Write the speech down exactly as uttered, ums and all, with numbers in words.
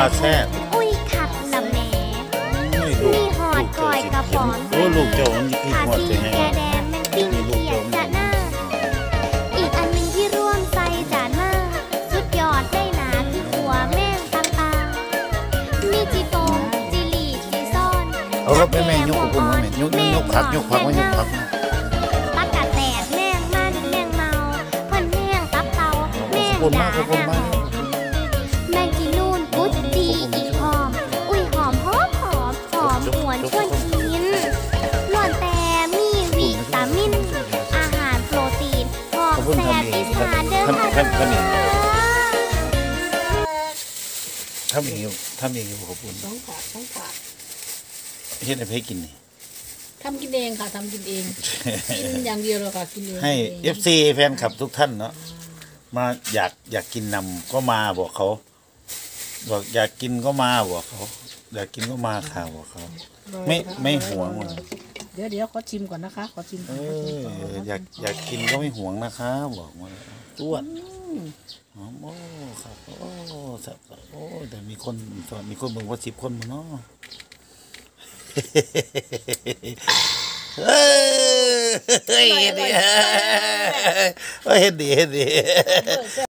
แซ่บอุ้ยขัดละแหม่มีหอดก้อยกระป๋อนโอ้ลูกเจ้ามันมีหอดจะไงแกแดงแมงปิ้งเขียดจะหน้าอีกอันหนึ่งที่ร่วมใส่จานมาสุดยอดได้หนาคือขัวแม่งต่างๆมีจีโปงจีหลีจีซ่อนเอาครับแม่แม่ยกกับคุณแม่ยกยกผักยกผักว่ายกผักตักกะแตดแม่งมันแม่งเมาเพิ่นแม่งตับเตาแม่งด่าหน้าแม่งกินนู่นกุดดีอีกหอมอุ้ยหอมหอมหอมหอมหวนชวนกินล้วนแต่มีวิตามินอาหารโปรตีนของแซ่บอีสานเด้อค่ะทำเองทำเองทำเองขอบคุณต้องขาดต้องขาดเฮ็ดให้ให้กินนี่ทำกินเองค่ะทำกินเองกินอย่างเดียวเลยค่ะกินเองให้ เอฟ ซี แฟนคลับทุกท่านเนาะมาอยากอยากกินนำก็มาบอกเขาบอกอยากกินก็มาบอกเขาอยากกินก็มาข่าวบอกเขาไม่ไม่หวงเลยเดี๋ยวเดี๋ยวขอชิมก่อนนะคะขอชิมเอออยากอยากกินก็ไม่หวงนะคะบอกมาต้วนอ๋อโอ้ครับโอ้สับโอ้แต่มีคนมีคนเบิ่งว่าสิบคนมั้งเนาะเฮ้ยเฮ็ดดีเฮ็ดดีเฮ็ดดี